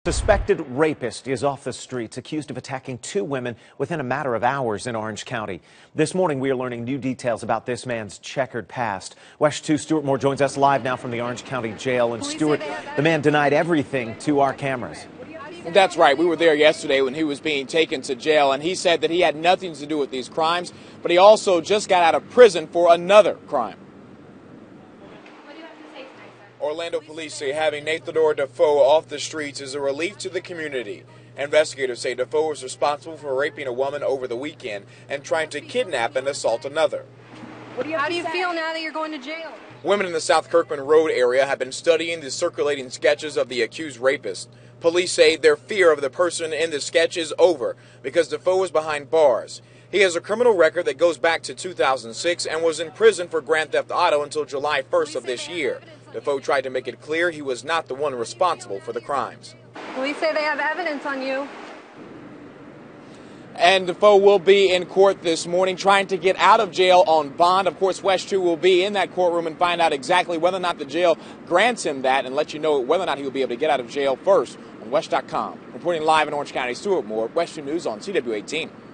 Suspected rapist is off the streets, accused of attacking two women within a matter of hours in Orange County. This morning, we are learning new details about this man's checkered past. WESH 2 Stuart Moore joins us live now from the Orange County Jail. And Stuart, the man denied everything to our cameras. That's right. We were there yesterday when he was being taken to jail, and he said that he had nothing to do with these crimes, but he also just got out of prison for another crime. Orlando police say having Nathador Defoe off the streets is a relief to the community. Investigators say Defoe was responsible for raping a woman over the weekend and trying to kidnap and assault another. How do you feel now that you're going to jail? Women in the South Kirkman Road area have been studying the circulating sketches of the accused rapist. Police say their fear of the person in the sketch is over because Defoe was behind bars. He has a criminal record that goes back to 2006 and was in prison for grand theft auto until July 1st of this year. Defoe tried to make it clear he was not the one responsible for the crimes. Police say they have evidence on you. And Defoe will be in court this morning trying to get out of jail on bond. Of course, WESH 2 will be in that courtroom and find out exactly whether or not the jail grants him that and let you know whether or not he will be able to get out of jail first on WESH.com. Reporting live in Orange County, Stuart Moore, WESH 2 News on CW18.